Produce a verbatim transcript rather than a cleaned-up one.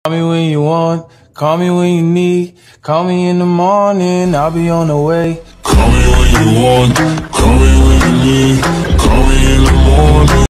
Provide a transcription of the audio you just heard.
Call me when you want, call me when you need. Call me in the morning, I'll be on the way. Call me when you want, call me when